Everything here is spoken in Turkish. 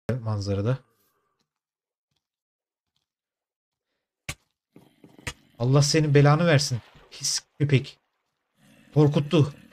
manzarada. Allah senin belanı versin. Pis köpek. Korkuttu.